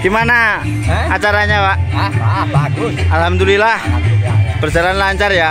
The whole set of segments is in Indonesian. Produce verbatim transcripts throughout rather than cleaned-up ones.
Gimana eh? acaranya, Pak? Ah, ah, bagus. Alhamdulillah. Alhamdulillah ya. Berjalan lancar ya.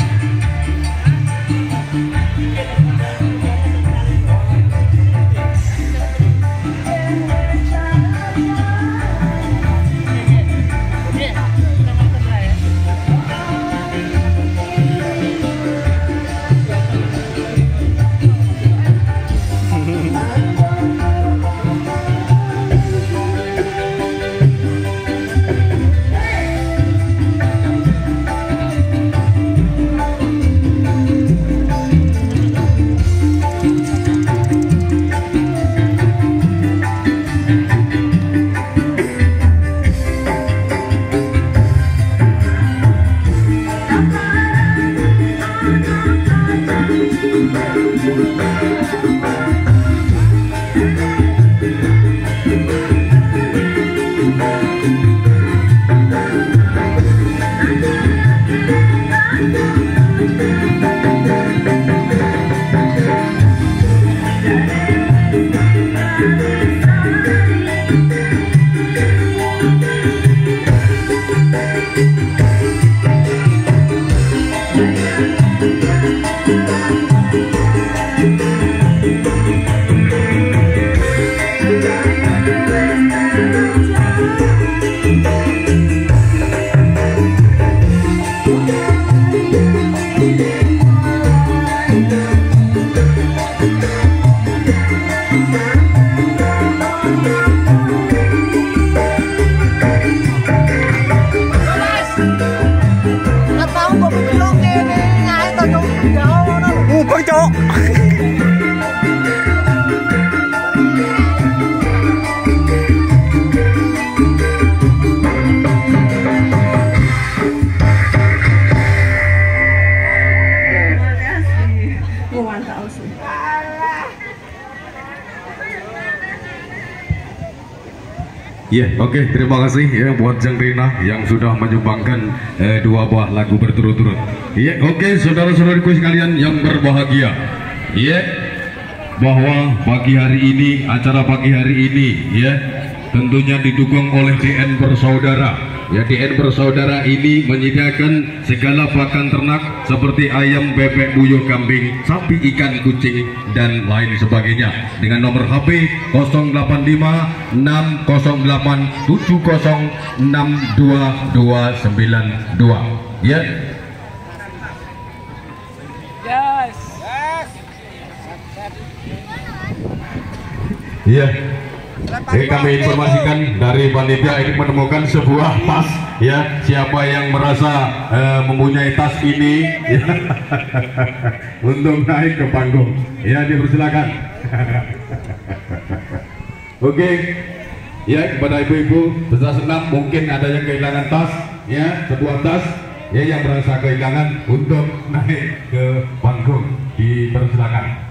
Ya, yeah, oke, okay, terima kasih ya buat Jeng Rina yang sudah menyumbangkan eh, dua buah lagu berturut-turut. Ya, yeah, oke, okay, saudara-saudariku sekalian yang berbahagia. Ya, yeah, bahwa pagi hari ini, acara pagi hari ini, ya, yeah, tentunya didukung oleh D N Bersaudara. Ya, D N Bersaudara ini menyediakan segala pakan ternak seperti ayam, bebek, buyuh, kambing, sapi, ikan, kucing, dan lain sebagainya. Dengan nomor H P nol delapan lima enam nol delapan tujuh nol enam dua dua sembilan dua. Ya. Yes. Yes. Iya. Jadi kami informasikan dari panitia ini menemukan sebuah tas, ya, siapa yang merasa uh, mempunyai tas ini ya, untuk naik ke panggung, ya, dipersilakan. Oke, okay. Ya, kepada ibu-ibu peserta senam mungkin ada yang kehilangan tas, ya, sebuah tas, ya, yang merasa kehilangan untuk naik ke panggung, dipersilakan.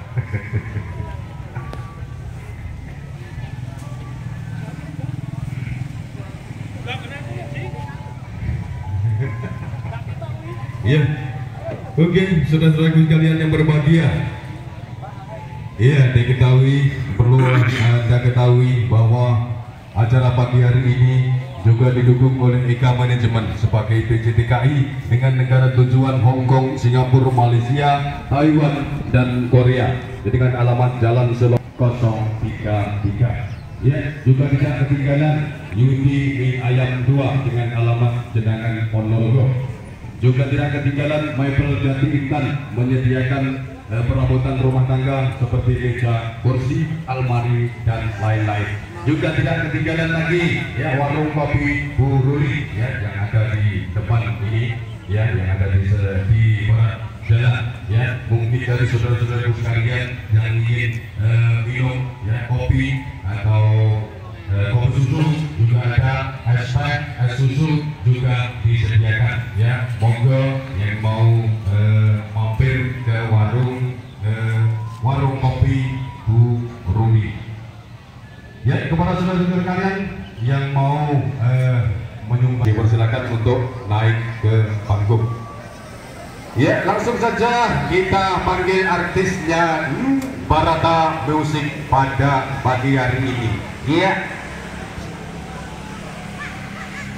Ya, oke, okay, saudara-saudaraku sekalian yang berbahagia. Iya, diketahui, perlu Anda ketahui bahwa acara pagi hari ini juga didukung oleh I K A Manajemen sebagai P J T K I dengan negara tujuan Hong Kong, Singapura, Malaysia, Taiwan, dan Korea dengan alamat Jalan Selok nol tiga tiga. Ya, juga tidak ketinggalan Yudi Mie Ayam dua dengan alamat Jenangan Ponorogo. Juga tidak ketinggalan Maple Jati Intan menyediakan eh, perabotan rumah tangga seperti meja, kursi, almari, dan lain-lain. Juga tidak ketinggalan lagi ya warung kopi Bu Ruli, ya, yang ada di depan ini, ya, yang ada di, di barat jalan, ya. Mungkin dari saudara-saudara sekalian yang ingin eh, minum ya kopi atau eh, kopi susu juga ada, es teh, es susu juga disediakan, ya. Monggo yang mau eh, mampir ke warung eh, warung kopi Bu Ruli. Ya, kepada saudara-saudara kalian yang mau eh, menyumbang, dipersilakan untuk naik ke panggung. Ya, langsung saja kita panggil artisnya Barata Music pada pagi hari ini. Ya.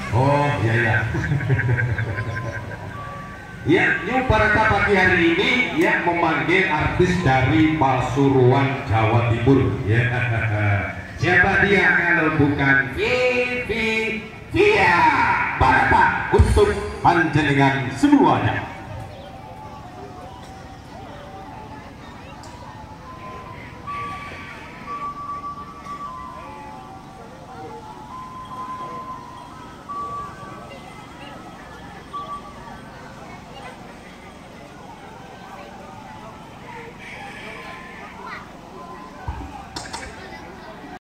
Oh iya ya. Ya, New Barata pagi hari ini ya memanggil artis dari Pasuruan, Jawa Timur. Ya. Siapa dia kalau bukan Vivi Via Barata untuk panjenengan semuanya.